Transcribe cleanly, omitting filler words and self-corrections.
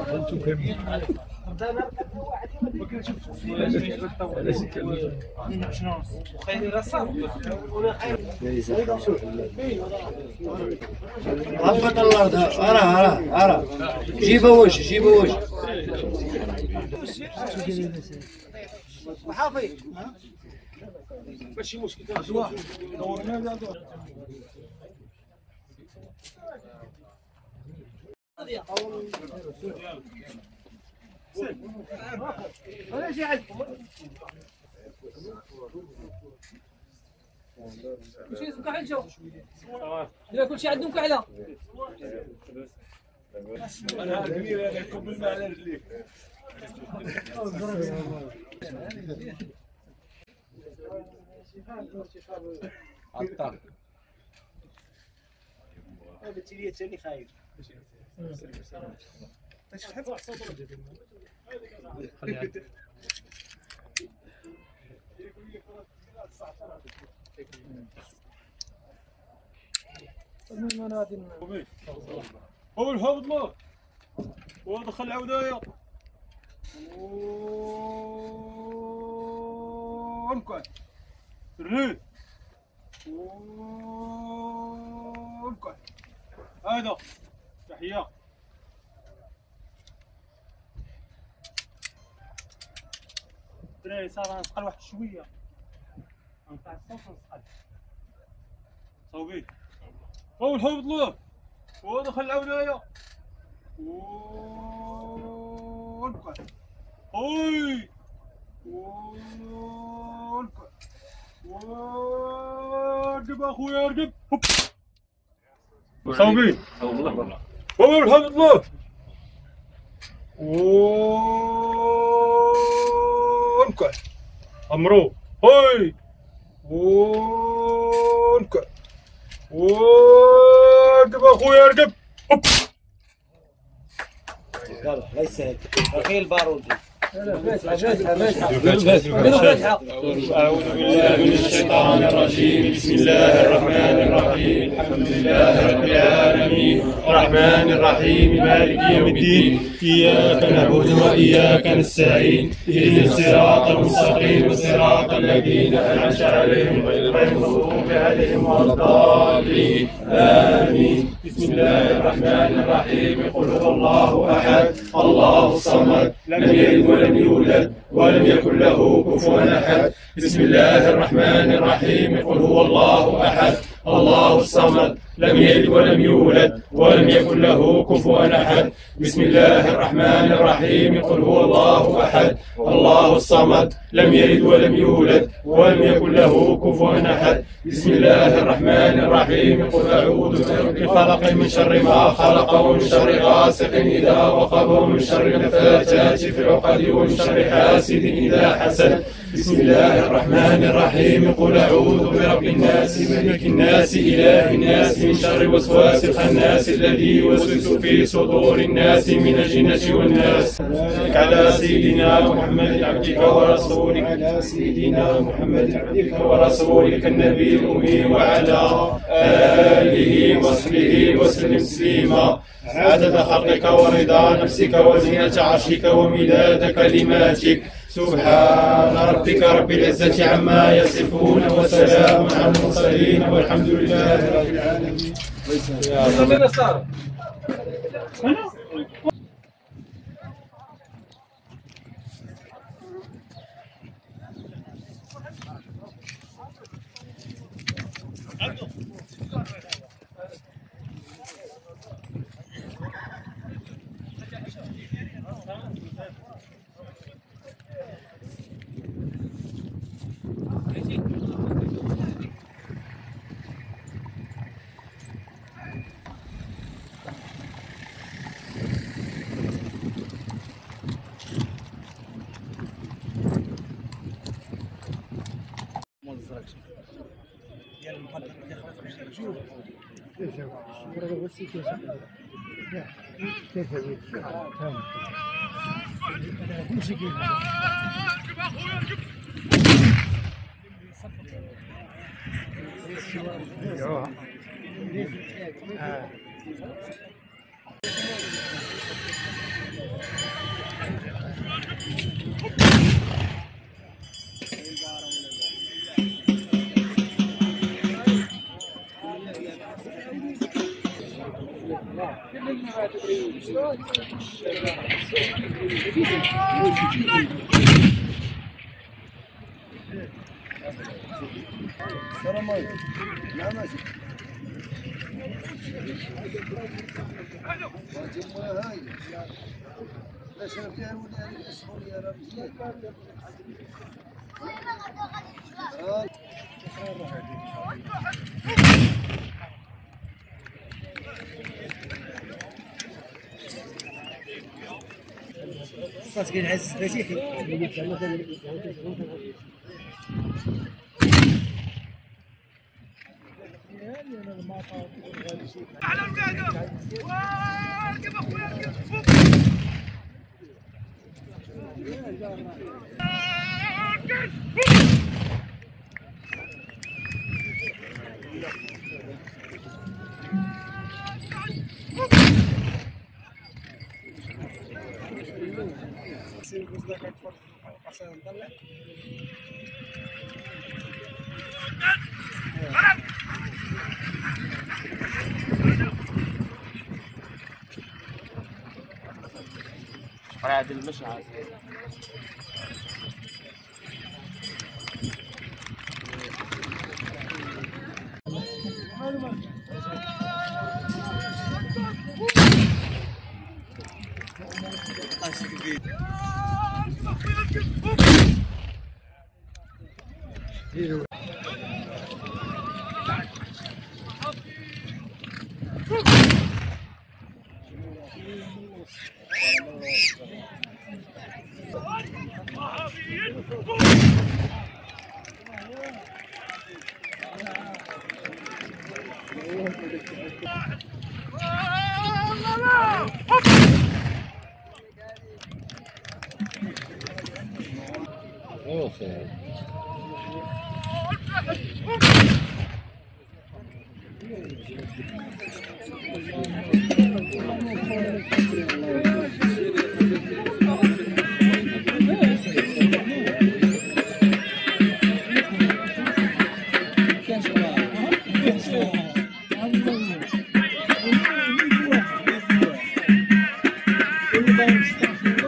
انتم كاملين. هبط الارض. ارى جيبه وجه وحافي ماشي مشكل. ولا شيء عندكم كل شيء اسمه كحل. شوف كل شيء عندهم كحله. انا كبير انا كمل ما على رجليك. عطار هذا تيلي ثاني خايف. هو الهبط له ودخل العودايه وانقعد الريد وانقعد. هذا تحيه. الدراري صار نسقل واحد شويه نطلع الصوت ونسقل صوبي. هو الهبط له ودخل العودايه وانقعد. هوي وانقعد وارقب اخويا ارقب. صوبي هو الهبط له وانقعد. امرو هوي وانقعد وارقب اخويا ارقب. يلا لا يسهل اخي البارود. أعوذ بالله من الشيطان الرجيم. بسم الله الرحمن الرحيم. الحمد لله رب العالمين الرحمن الرحيم مالك يوم الدين. إياك نعبد وإياك نستعين. اهدنا الصراط المستقيم صراط الذين أنعمت عليهم غير المغضوب عليهم ولا الضالين. آمين. بسم الله الرحمن الرحيم. قل هو الله أحد الله الصمد لم يلد ولم يولد ولم يكن له كفوا أحد. بسم الله الرحمن الرحيم. قل هو الله أحد الله الصمد لم يلد ولم يولد ولم يكن له كفوا أحد. بسم الله الرحمن الرحيم. قل هو الله أحد الله الصمد لم يلد ولم يولد ولم يكن له كفوا أحد. بسم الله الرحمن الرحيم. قل أعوذ برب الفلق من شر ما خلق ومن شر غاسق إذا وقب ومن شر النفاثات في العقد ومن شر حاسد إذا حسد. بسم الله الرحمن الرحيم. قل أعوذ برب الناس ملك الناس إله الناس من شر وسواس الخناس الذي يوسوس في صدور الناس من الجنة والناس. على سيدنا محمد عبدك ورسولك على سيدنا محمد عبدك ورسولك النبي الأمي وعلى آله وصحبه وسلم تسليما. عدد خلقك ورضا نفسك وزنة عرشك ومداد كلماتك. سبحان ربك رب العزة عما يصفون وسلام على المرسلين والحمد لله رب العالمين. صدق العز فشيخي قاعد المشعل Thank you.